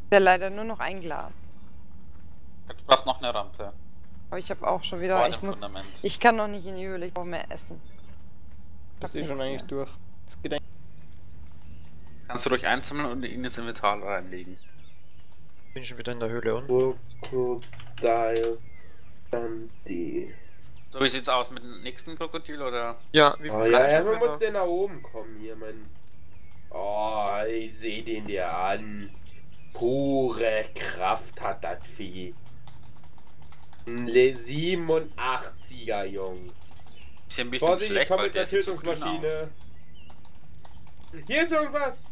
Ja, leider nur noch ein Glas. Du hast noch eine Rampe. Aber ich habe auch schon wieder. Vor dem Fundament. Ich kann noch nicht in die Höhle, ich brauche mehr Essen. Bist du schon eigentlich durch? Das geht eigentlich. Kannst du ruhig einsammeln und ihn ins Inventar reinlegen. Bin schon wieder in der Höhle unten. Crocodile Dundee. So, wie sieht's aus mit dem nächsten Krokodil oder? Ja, wie viel Oh ja, Fleisch haben erstmal wir muss noch? der nach oben kommen hier, mein. Oh, ich seh den dir an. Pure Kraft hat das Vieh. Ein 87er, Jungs. Ist ja ein bisschen Vorsicht, ich schlecht, komm weil mit der der sieht so grün aus. Tötungsmaschine. Hier ist irgendwas!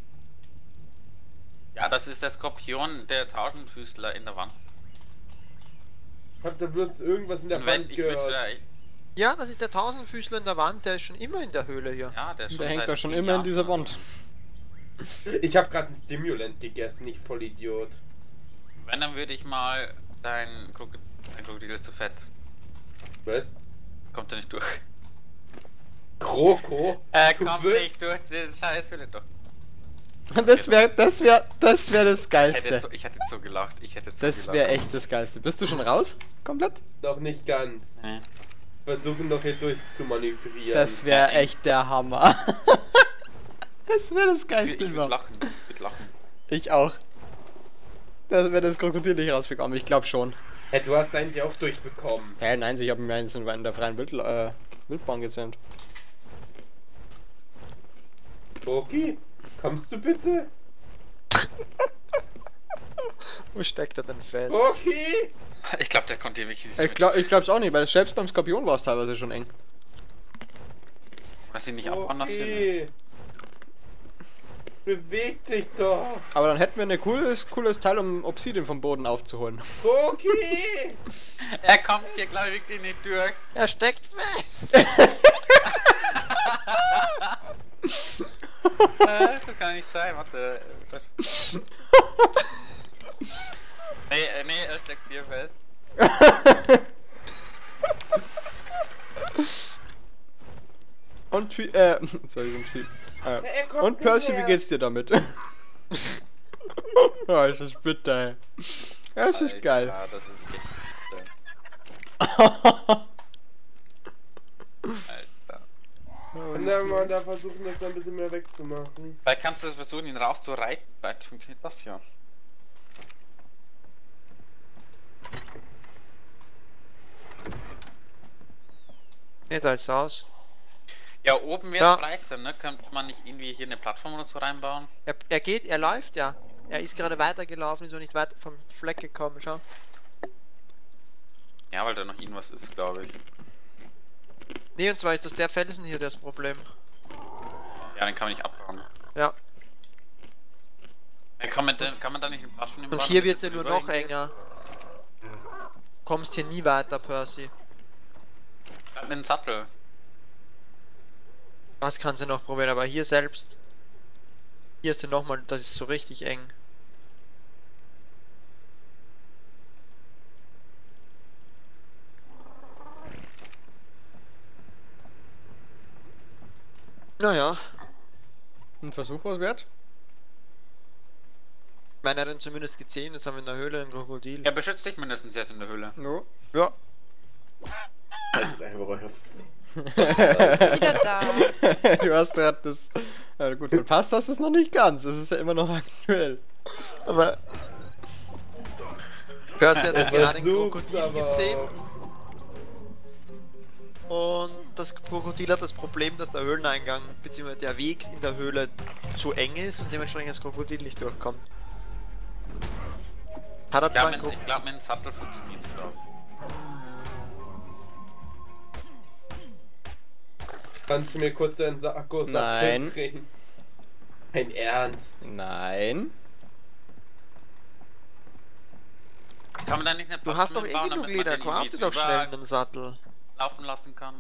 Ja, das ist der Skorpion, der Tausendfüßler in der Wand. Habt ihr bloß irgendwas in der Und wenn, Wand ich würde gehört? vielleicht... Ja, das ist der Tausendfüßler in der Wand, der ist schon immer in der Höhle hier. Ja, der ist schon Der hängt seit doch schon 10 immer in Jahren dieser so. Wand. Ich hab gerade einen Stimulant gegessen, ich Vollidiot. Wenn, dann würde ich mal dein Krokodil ist zu fett. Was? Kommt er nicht durch. Kroko? Er Du kommt wirst- nicht durch den scheiß Höhle doch. Das wäre das Ich hätte Geilste. so gelacht. Das wäre echt das Geilste. Bist du schon raus? Komplett? Noch nicht ganz. Nee. Versuchen noch hier durchzumanövrieren. Das wäre echt der Hammer. Das wäre das Ich Geilste würde überhaupt. lachen. Ich würde lachen. Ich auch. Das wäre das Krokodil nicht rausbekommen, ich glaube schon. Hey, du hast eins ja auch durchbekommen. Hä, nein, ich habe mir eins in der freien Wildbahn gezähmt. Okay, kommst du bitte? Wo steckt er denn fest? Okay! Ich glaube, der konnte hier wirklich nicht Ich glaub's auch nicht, weil selbst beim Skorpion war es teilweise schon eng. dass sie nicht abfahren lassen. Okay. Beweg dich doch! Aber dann hätten wir ein cooles Teil, um Obsidian vom Boden aufzuholen. Okay! Er kommt hier, glaube ich, wirklich nicht durch. Er steckt fest! Das kann nicht sein, warte. Nee, er steckt hier fest. Und sorry, Er kommt und Percy, nicht wie mehr. geht's dir damit? Oh, es ist bitter. Es ist geil. Ja, das ist echt. Alter. Und dann mal da versuchen, das ein bisschen mehr wegzumachen. Vielleicht kannst du versuchen, ihn rauszureiten. Vielleicht funktioniert das ja. Nee, da ist aus. Ja, oben wird Ja. es breit sein, ne? Könnte man nicht irgendwie hier eine Plattform oder so reinbauen? Er läuft ja. Er ist gerade weitergelaufen, ist noch nicht weit vom Fleck gekommen, schau. Ja, weil da noch irgendwas ist, glaube ich. Nee, und zwar ist das der Felsen hier das Problem. Ja, den kann man nicht abbauen. Ja. Ja, kann man da nicht eine Plattform Und bauen, hier damit wird's du ja nur drüber noch hingehst? enger. Kommst hier nie weiter, Percy. Mit dem Sattel. Das kannst du noch probieren, aber hier selbst. Hier ist ja nochmal, das ist so richtig eng. Naja, Ein Versuch was wert? meine hat ihn zumindest gesehen, jetzt haben wir in der Höhle ein Krokodil. Er beschützt dich mindestens jetzt in der Höhle. No. Ja, Wieder da. Du hast gerade das. Gut, verpasst hast du es noch nicht ganz. Es ist ja immer noch aktuell. aber. Percy hat Er gerade ein versucht's Krokodil aber gezähmt. Und das Krokodil hat das Problem, dass der Höhleneingang bzw. der Weg in der Höhle zu eng ist und dementsprechend das Krokodil nicht durchkommt. Hat er zwar ein Krokodil. Ich glaube, mit dem Sattel funktioniert es, glaube ich. Kannst du mir kurz deinen Sakko Nein. bringen? Ein Ernst? Nein. Kann man da nicht eine Du hast doch Plattform eh bauen, genug damit man Leder, den crafte irgendwie doch schnell drüber einen Sattel. laufen lassen kann?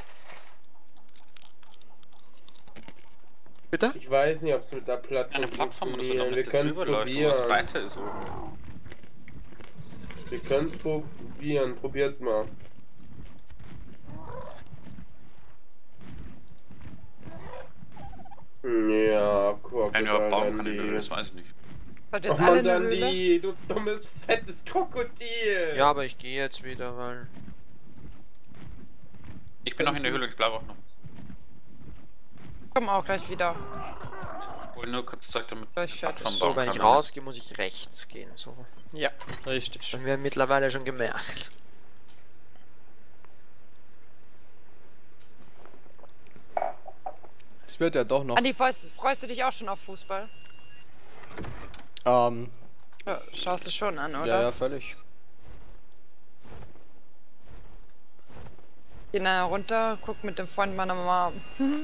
Bitte? Ich weiß nicht, ob es mit der Plattform Eine Plattform oder so, funktioniert. Wir damit können der es drüber läuft, wo was probieren. breiter ist oben. Wir können es probieren. Probiert mal. Ja, guck Wenn wir überhaupt bauen kann in der Höhle, mal. das weiß ich nicht. Seid Ach jetzt alle man, in der dann Höhle? die, du dummes, fettes Krokodil! Ja, aber ich gehe jetzt wieder, weil... Ich bin noch in der Höhle, ich bleibe auch noch. Ich komme auch gleich wieder. Ich wollte nur kurz Zeug damit Gleich fertig. Plattform So, bauen wenn ich kann. rausgehe, muss ich rechts gehen, so. Ja, richtig. Haben wir mittlerweile schon gemerkt. Es wird ja doch noch. Andi, freust du dich auch schon auf Fußball? Ähm, Ja, schaust du schon an, oder? ja, ja, völlig. Geh nachher runter, guck mit dem Freund meiner Mama.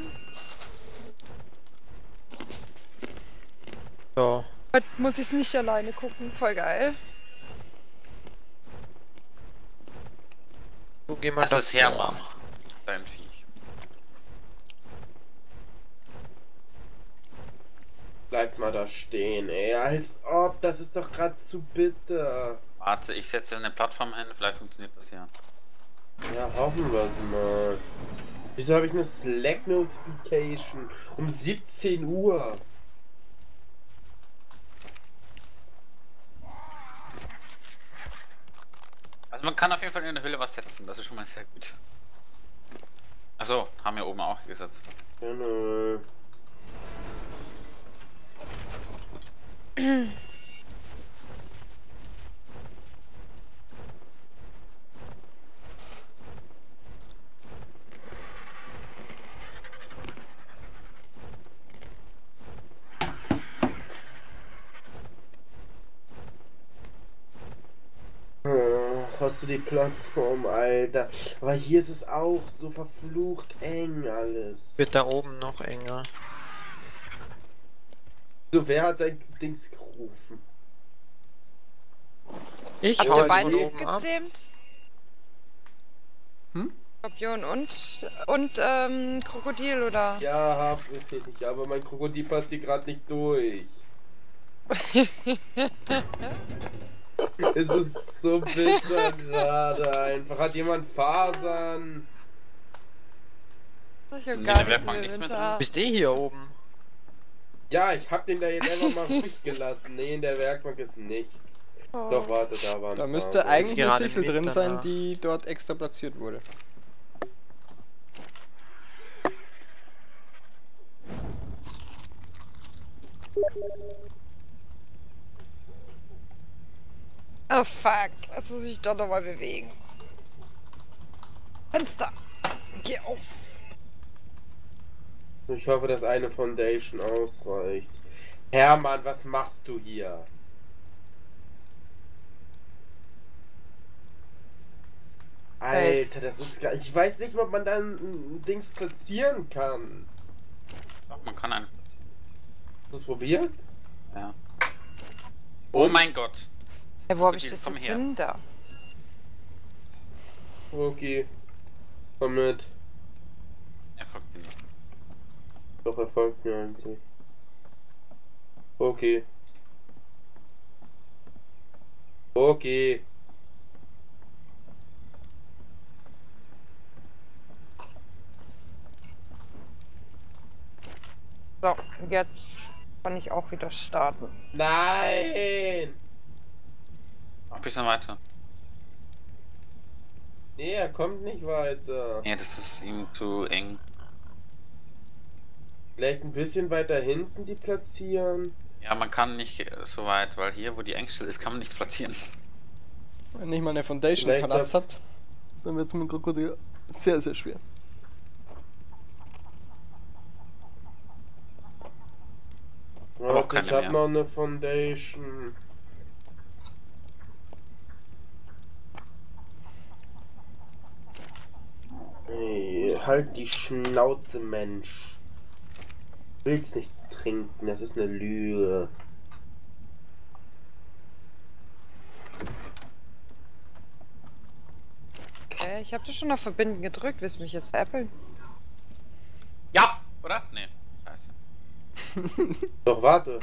So. Heute muss ich es nicht alleine gucken, voll geil. Du geh mal Das ist davor. Hermann. Dein Viech. Bleibt mal da stehen, ey, als ob, das ist doch gerade zu bitter. Warte, ich setze eine Plattform hin, vielleicht funktioniert das ja. Ja, hoffen wir es mal. Wieso habe ich eine Slack-Notification um 17 Uhr? Also man kann auf jeden Fall in der Höhle was setzen, das ist schon mal sehr gut. Achso, haben wir oben auch gesetzt. Genau. Hast du die Plattform, Alter? Aber hier ist es auch so verflucht eng alles. Wird da oben noch enger. So, wer hat dein Dings gerufen? Ich Habt hau ihr die beide von oben ab. gezähmt? Hm? Skorpion und Krokodil, oder? Ja, hab ich, aber mein Krokodil passt hier gerade nicht durch. Es ist so bitter gerade einfach. Hat jemand Fasern? Ich Sind hab in gar der nichts Werkbank im nichts mehr Inventar. Bist du hier oben? Ja, ich hab den da jetzt einfach mal ruhig gelassen. Nee, in der Werkbank ist nichts. Oh. Doch, warte, da war ein Da müsste Faser. eigentlich eine gerade Sichel mit drin sein, danach. die dort extra platziert wurde. Oh fuck, jetzt muss ich doch nochmal bewegen. Fenster! Geh auf! Ich hoffe, dass eine Foundation ausreicht. Hermann, was machst du hier? Alter, das ist gar... Ich weiß nicht, ob man da ein Dings platzieren kann. Doch, man kann einen. Hast du es probiert? Ja. Oh mein Gott. Ja, wo hab ich Krokodil, das komm jetzt her. hin? Da. Okay. Komm mit. Er folgt mir nicht. Doch, er folgt mir eigentlich. Okay. Okay. So, jetzt kann ich auch wieder starten. Nein! Noch ein bisschen weiter. Nee, er kommt nicht weiter. Nee, das ist ihm zu eng. Vielleicht ein bisschen weiter hinten die platzieren. Ja, man kann nicht so weit, weil hier, wo die Engstelle ist, kann man nichts platzieren. Wenn nicht mal eine Foundation Vielleicht Platz darf- hat, dann wird es mit dem Krokodil sehr, sehr schwer. Aber auch Warte, ich keine hab mehr. noch eine Foundation. Hey, halt die Schnauze, Mensch. Willst nichts trinken, das ist eine Lüge. Ich hab das schon auf Verbinden gedrückt, willst du mich jetzt veräppeln? Ja! Oder? Nee. Scheiße. Doch, warte.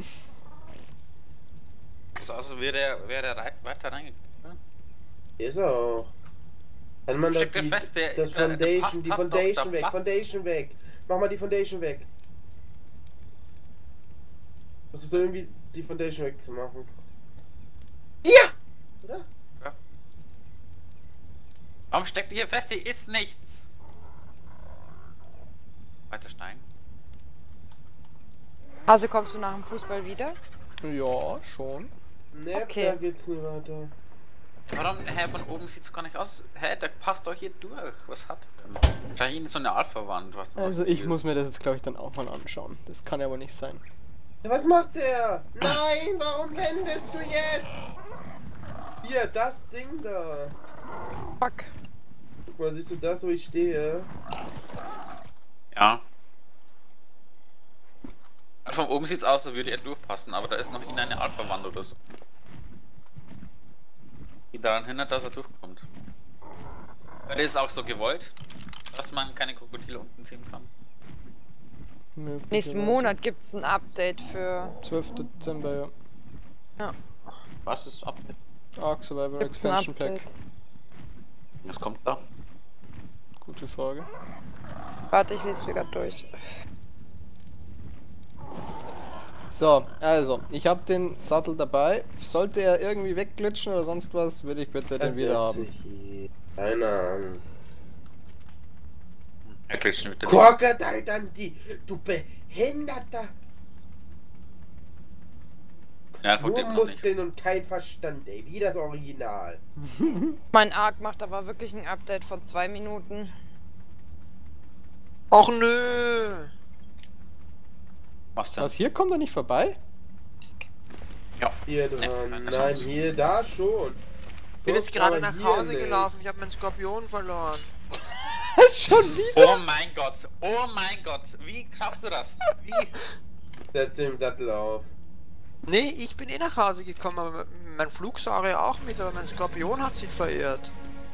Also wäre der weiter reingegangen. Hier ist er auch. Kann man da Steck dir die, fest, der- das der Foundation, Past die hat doch Foundation da weg, Platz. Foundation weg. Mach mal die Foundation weg. Das ist da irgendwie die Foundation wegzumachen. Ja! Oder? Warum steckt ihr hier fest? Hier ist nichts. Weiter steigen. Also kommst du nach dem Fußball wieder? Ja, schon. Ne, Okay. da geht's nicht weiter. Warum, hä, von oben sieht's gar nicht aus. Hä, der passt doch hier durch. Was hat der denn? Wahrscheinlich nicht so eine Alpha-Wand, was da Also noch ich ist. muss mir das jetzt, glaube ich, dann auch mal anschauen. Das kann ja wohl nicht sein. Ja, was macht der? Nein, warum wendest du jetzt? Hier, das Ding da. Fuck. Guck mal, siehst du das, wo ich stehe? Ja. Von oben sieht's aus, als würde er durchpassen, aber da ist noch in eine Alpha-Wand oder so. Die daran hindert, dass er durchkommt. Weil das ist auch so gewollt, dass man keine Krokodile unten ziehen kann. Nächsten Monat gibt's ein Update für... 12. Dezember, ja. Was ist ab? Ark Survival Gibt's ein Expansion Pack. Update? Was kommt da? Gute Frage. Warte, ich lese mir grad durch. So, also, ich habe den Sattel dabei. Sollte er irgendwie wegglitschen oder sonst was, würde ich bitte den wieder haben. Keine Angst. Er glitscht mit der Crocodile Dundee, du Behinderter! Ja, von Nur dem noch nicht. Muskeln und kein Verstand, ey, wie das Original. Mein Arc macht aber wirklich ein Update von 2 Minuten. Och nö! Was denn? Was, hier kommt er nicht vorbei? Ja. Hier Nee, dran, keine nein, Chance. hier, da schon. Ich bin jetzt gerade nach Hause nicht. gelaufen, ich habe meinen Skorpion verloren. Schon wieder? Oh mein Gott, oh mein Gott, wie schaffst du das? Wie? Setz den Sattel auf. Nee, ich bin eh nach Hause gekommen, aber mein Flugsaurier auch mit, aber mein Skorpion hat sich verirrt.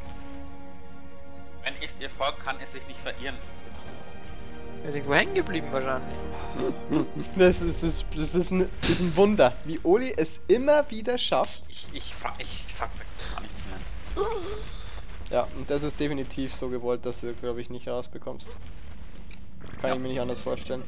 Wenn es ihr folgt, kann es sich nicht verirren. Er ist irgendwo hängen geblieben wahrscheinlich. Das ist ein Wunder, wie Oli es immer wieder schafft. Ich sag gar nichts mehr. Ja, und das ist definitiv so gewollt, dass du, glaube ich, nicht rausbekommst. Kann Ja. ich mir nicht anders vorstellen.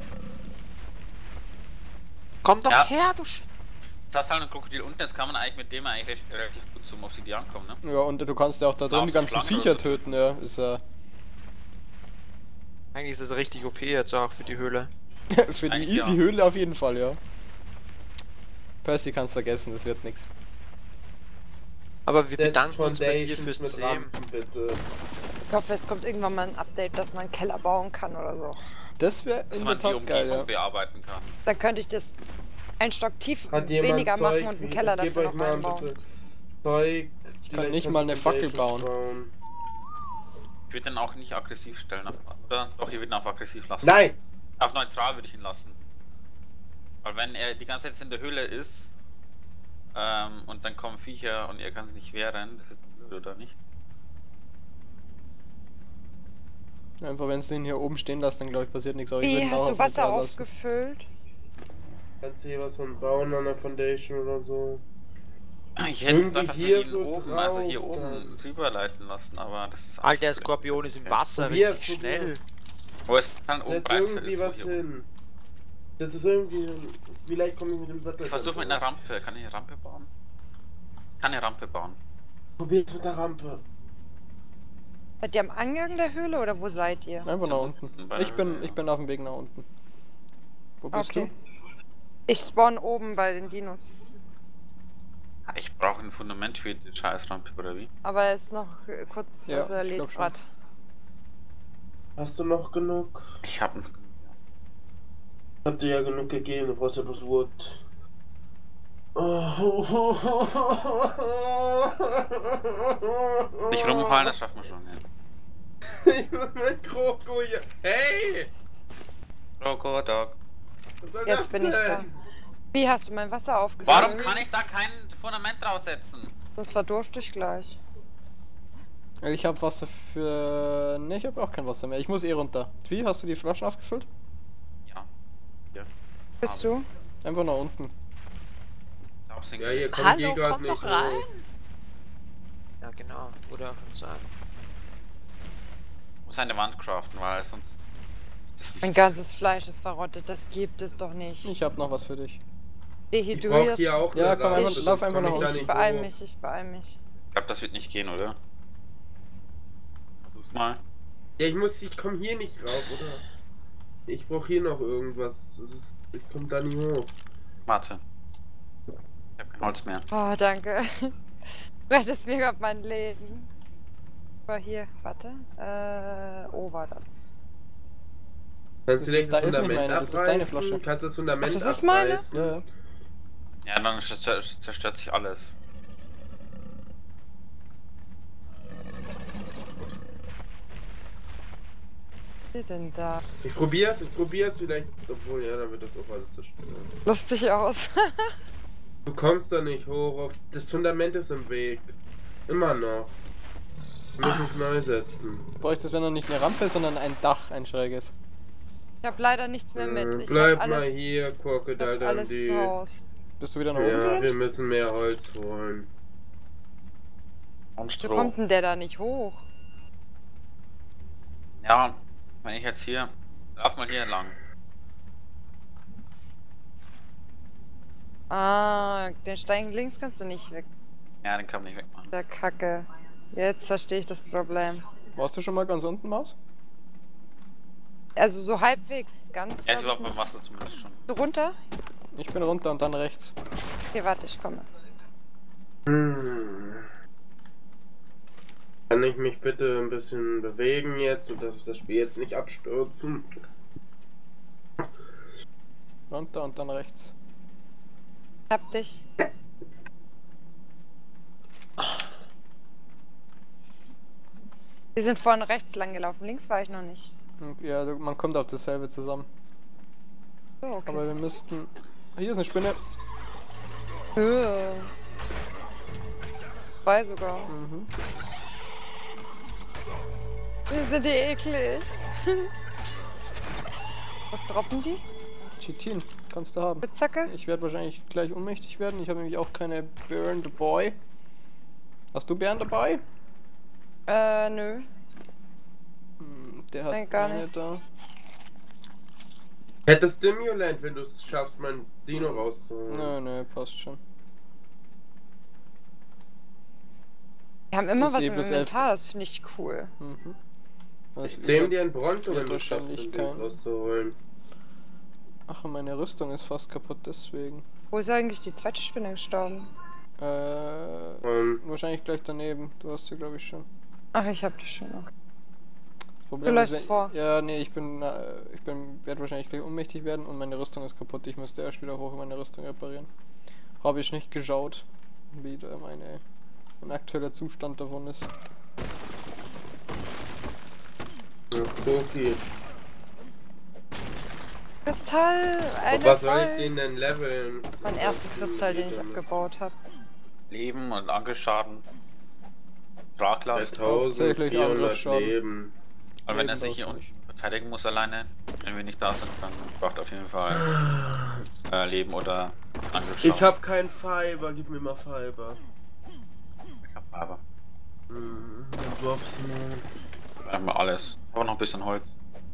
Komm doch Ja. her, du Das ist halt ein Krokodil unten, jetzt kann man eigentlich mit dem eigentlich relativ gut zum Obsidian kommen, ne? Ja, und du kannst ja auch da drin Auf die so ganzen Schlangen Viecher oder so. töten, ja. Ist ja Eigentlich ist das richtig OP jetzt auch für die Höhle. für die Eigentlich ja. Easy-Höhle auf jeden Fall, ja. Percy kann's vergessen, das wird nix. Aber wir Setz bedanken uns bei dir Foundations fürs mit Sehen. Rampen, bitte. Ich hoffe, es kommt irgendwann mal ein Update, dass man einen Keller bauen kann oder so. Das wäre Dass in man der die Tat geil, Umgebung ja. bearbeiten kann. Dann könnte ich das ein Stock tief Hat jemand weniger Zeug? machen und einen Keller Ich geb dafür euch noch mal ein einbauen. bisschen Zeug. Ich kann Vielleicht nicht kannst mal du eine Fackel Foundations bauen. Ich würde den auch nicht aggressiv stellen, oder? Doch, ich würde ihn auf aggressiv lassen. Nein! Auf neutral würde ich ihn lassen. Weil wenn er die ganze Zeit in der Höhle ist, und dann kommen Viecher und er kann sich nicht wehren, das ist blöd, oder nicht? Einfach wenn du ihn hier oben stehen lässt, dann glaube ich passiert nichts. Aber ich würde Wie, ihn hast auch du auf Wasser neutral lassen. aufgefüllt? Kannst du hier was von bauen an der Foundation oder so? Ich hätte Irgendwie gedacht, dass hier wir ihn so oben, also hier drauf, oben dann. drüber leiten lassen, aber das ist... Alter, der Skorpion ist im Wasser Probier's, richtig schnell. probier's. Wo es dann oben Setz breit irgendwie ist, was wo hier oben. hin. Das ist irgendwie. Vielleicht komme ich mit dem Sattel. Ich versuche mit einer Rampe, kann ich eine Rampe bauen? Kann eine Rampe bauen. Probier's mit der Rampe. Seid ihr am Eingang der Höhle oder wo seid ihr? Einfach nach unten. unten bei Ich der bin, Höhle. ich bin auf dem Weg nach unten. Wo bist Okay. Ich spawn oben bei den Dinos. Ich brauche ein Fundament für die Scheißrampe, oder wie? Aber er ist noch kurz, Ja, also er ich lädt glaub schon. grad. Hast du noch genug? Ich habe noch... Ich hab dir ja genug gegeben, du brauchst ja bloß Wood. Nicht rumheulen, das schaffen wir schon, ja. Ich bin mit Kroko hier. Hey! Krokodok. Was soll Jetzt das bin denn? ich da. Wie, hast du mein Wasser aufgefüllt? Warum kann ich da kein Fundament draufsetzen? Das verdurfte ich gleich. Ich habe Wasser für... Ne, ich habe auch kein Wasser mehr. Ich muss eh runter. Wie, hast du die Flaschen aufgefüllt? Ja. Ja. Bist Aber du? Einfach nach unten. Ja, hier komm ich Hallo, grad komm nicht doch rein! hoch. Ja genau, oder auch schon sagen. Muss eine Wand craften, weil sonst... Das ist Mein nichts. ganzes Fleisch ist verrottet, das gibt es doch nicht. Ich habe noch was für dich. Ich brauch hier auch Ja, eine komm, Rampe, einfach- sonst lauf einfach komm ich nach da unten. Ich nicht beeil hoch. mich, ich beeil mich. Ich glaube, das wird nicht gehen, oder? Versuch's mal. Ja, ich komm hier nicht rauf, oder? Ich brauch hier noch irgendwas. Ich komm da nicht hoch. Warte. Ich hab kein Holz mehr. Oh, danke. Du rettest mir gerade mein Leben. Aber hier, warte. Oh, war das. Kannst du Das dir ist- das da ist nicht Fundament meine, das ist deine abreißen? Flasche. Kannst du das Fundament Ach, das ist meine? abreißen? Ja, ja. Ja, dann zerstört sich alles. Was ist denn da? Ich probier's vielleicht, obwohl, ja, dann wird das auch alles zerstört. Lustig aus. Du kommst da nicht hoch, das Fundament ist im Weg. Immer noch. Wir müssen es neu setzen. Bräuchtest, wenn noch nicht eine Rampe, sondern ein Dach, ein schräges. Ich hab leider nichts mehr mit. Ich Bleib hab mal alles, hier, ich hab Crocodile alles Dundee. zu Hause. Bist du wieder nach oben Ja, wir gehend? müssen mehr Holz holen. Und Wie Stroh. kommt denn der da nicht hoch? Ja, wenn ich jetzt hier. Lauf mal hier lang. Ah, den Stein links kannst du nicht weg. Ja, den kann man nicht wegmachen. Der Kacke. Jetzt verstehe ich das Problem. Warst du schon mal ganz unten, Maus? Also so halbwegs, ganz. Er ist glaub überhaupt ich beim Wasser zumindest schon. nicht. Runter? Ich bin runter und dann rechts. Okay, warte, ich komme. Kann ich mich bitte ein bisschen bewegen jetzt und das Spiel jetzt nicht abstürzen? Runter und dann rechts. Ich hab dich. Wir sind vorne rechts lang gelaufen, links war ich noch nicht. Und ja, man kommt auf dasselbe zusammen. So, okay. Aber wir müssten... Hier ist eine Spinne. Zwei sogar. Mhm. Wir sind die eklig. Was droppen die? Chitin, kannst du haben. Spitzhacke? Ich werde wahrscheinlich gleich ohnmächtig werden. Ich habe nämlich auch keine Burn dabei. Hast du Bären dabei? Nö. Der hat Nein, gar eine nicht. da. Hättest Stimulant, wenn du es schaffst, mein Dino rauszuholen. Nö, passt schon. Wir haben immer Plus was je im plus Inventar, das finde ich cool. Mhm. Was Ich zähm über- dir ein Bronto, Ja, wenn du es schaffst, den wahrscheinlich Dings rauszuholen. Ach, und meine Rüstung ist fast kaputt, deswegen. Wo ist eigentlich die zweite Spinne gestorben? Wahrscheinlich gleich daneben. Du hast sie, glaube ich, schon. Ach, ich hab die schon noch. Das Problem Du ist, läufst vor. Ja, nee, werde wahrscheinlich gleich ohnmächtig werden und meine Rüstung ist kaputt. Ich müsste erst wieder hoch und meine Rüstung reparieren. Habe ich nicht geschaut, wie da mein aktueller Zustand davon ist. Ja, okay. Kristall! Eine Auf was soll ich voll. den denn leveln? Mein ersten Kristall, den ich damit? abgebaut habe. Leben und Angelschaden. Traglast. Hauptsächlich 1400 Angriffsschaden. Leben. Und wenn er Leben sich hier brauchst du unten nicht. verteidigen muss alleine, wenn wir nicht da sind, dann braucht er auf jeden Fall Leben oder Angriffsschaden. Ich hab kein Fiber, gib mir mal Fiber. Ich hab aber. Drops mal. Einfach alles. Aber noch ein bisschen Holz.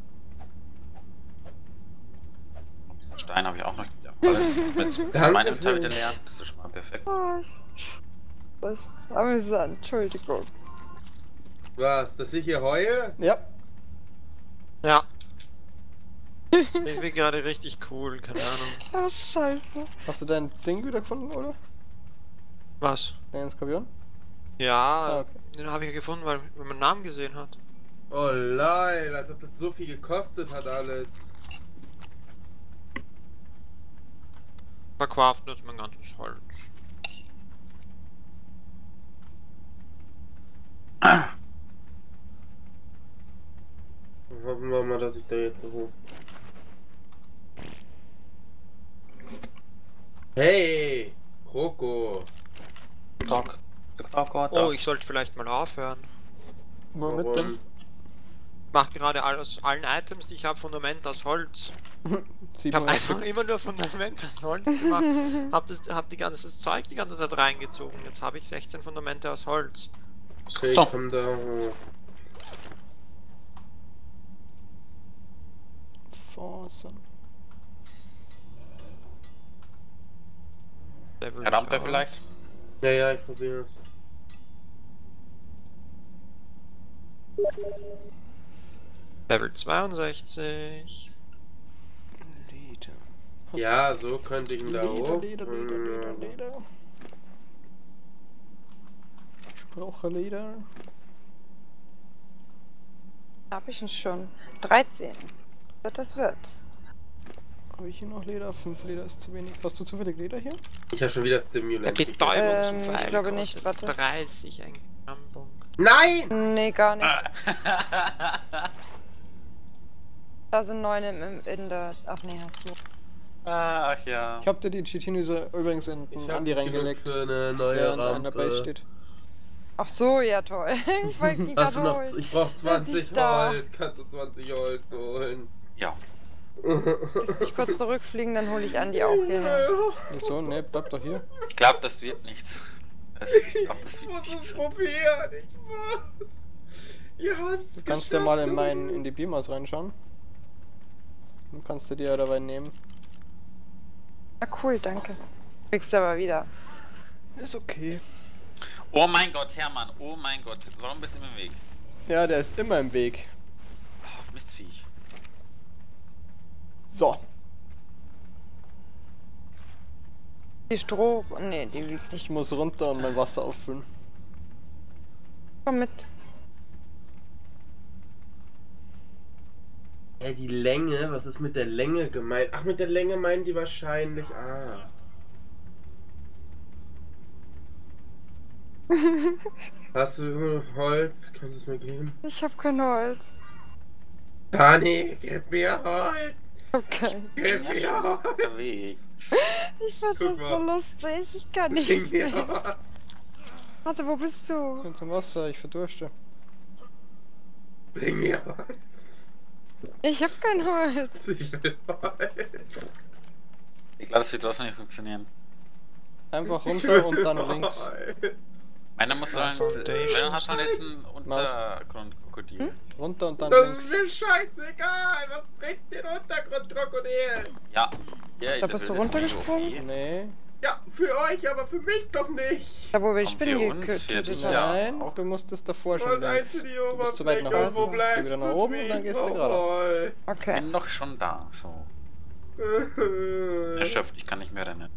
Noch ein bisschen Stein habe ich auch noch. Ja, alles. Jetzt ist Danke mein Inventar für- wieder leer. Das ist schon mal perfekt. Das ist amüsant, Entschuldigung. Was, dass ich hier heue? Ja, Ja. Ich bin gerade richtig cool, keine Ahnung. Oh, scheiße. hast du dein Ding wieder gefunden, oder? Was? Den Skorpion? Ja, Ah, okay. den habe ich ja gefunden, weil man meinen Namen gesehen hat. Oh leid, als ob das so viel gekostet hat alles. Verkauft jetzt mein ganzes Holz. Hoffen wir mal, dass ich da jetzt so hoch. Hey! Kroko! Doc. Oh, ich sollte vielleicht mal aufhören. Mal mit dem. Ich mache gerade aus allen Items, die ich habe, Fundament aus Holz. Ich habe 87. einfach immer nur Fundament aus Holz gemacht. Hab die ganze Zeug die ganze Zeit reingezogen. Jetzt habe ich 16 Fundamente aus Holz. Okay, So. komm da hoch. Forsen. Level Rampe auf. vielleicht? Ja, ich probiere es. Level 62. Leder. Ja, so könnte ich ihn da hoch. Leder. Ich brauche Leder. Hab ich ihn schon. 13. Das wird. Habe ich hier noch Leder? 5 Leder ist zu wenig. Hast du zufällig Leder hier? Ich habe schon wieder Der Stimulant. Ich glaube nicht, warte. 30 ein Grammpunkt. Nein! Nee, gar nicht. Da sind 9 in der. Ach nee, hast du. Ach ja. Ich habe dir die Chitinüse übrigens in Ich den hab Andi reingelegt, für eine neue der an der Base Rampe. steht. Ach so, ja toll. Ich wollte die Hast du gerade noch? holen. Ich brauch 20 Ist da. Holz. Kannst du 20 Holz holen? Ja. Bis ich kurz zurückfliegen, dann hole ich Andi auch hierher. Wieso? Ne, bleib doch hier. Ich glaube, das wird nichts. Ich glaube, das Ich wird muss es nichts. probieren. Ich muss. Ihr habt's Du kannst ja mal in die Beamers reinschauen. Dann kannst du dir ja dabei nehmen. Na cool, danke. Kriegst du aber wieder. Ist okay. Oh mein Gott, Hermann. Oh mein Gott. Warum bist du im Weg? Ja, der ist immer im Weg. Mistviech. So. Die Stroh. Nee, die wiegt nicht. Ich muss runter und mein Wasser auffüllen. Komm mit. Die Länge, was ist mit der Länge gemeint? Ach, mit der Länge meinen die wahrscheinlich. Hast du Holz? Kannst du es mir geben? Ich hab kein Holz. Dani, gib mir Holz! Okay. Gib mir Holz! Unterwegs. Ich fand Guck das so mal. lustig. Ich kann nicht Bring mir mehr. Holz! Warte, wo bist du? Ich bin zum Wasser, ich verdurste. Bring mir Holz! Ich hab kein Holz. Ich will Holz! Ich glaube, das wird trotzdem nicht funktionieren. Einfach runter und dann links. Holz. Meiner muss sagen, Foundation. wenn hast du jetzt ein Untergrundkrokodil. Runter und dann Das ist links. mir scheißegal! Was bringt mir ein Untergrundkrokodil? Ja. Ja, Da bist du runtergesprungen? Nee. Ja, für euch, aber für mich doch nicht! Da wo wir Komm, Spinnen für uns, für getötet dich, haben. ja. Nein, du musstest davor schon Und links. eins in die Du bist zu weit nach Oberfläche und wo außen. Geh bleibst wieder nach du oben und dann gehst du geradeaus. geradeaus. Ich Okay. bin doch schon da. So. Erschöpft, ich kann nicht mehr rennen.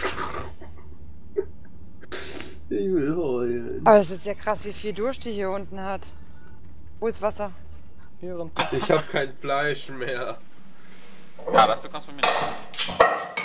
Ich will heulen. Aber es ist ja krass, wie viel Durst die hier unten hat. Wo ist Wasser? Hier runter. Ich hab kein Fleisch mehr. Ja, das bekommst du mit.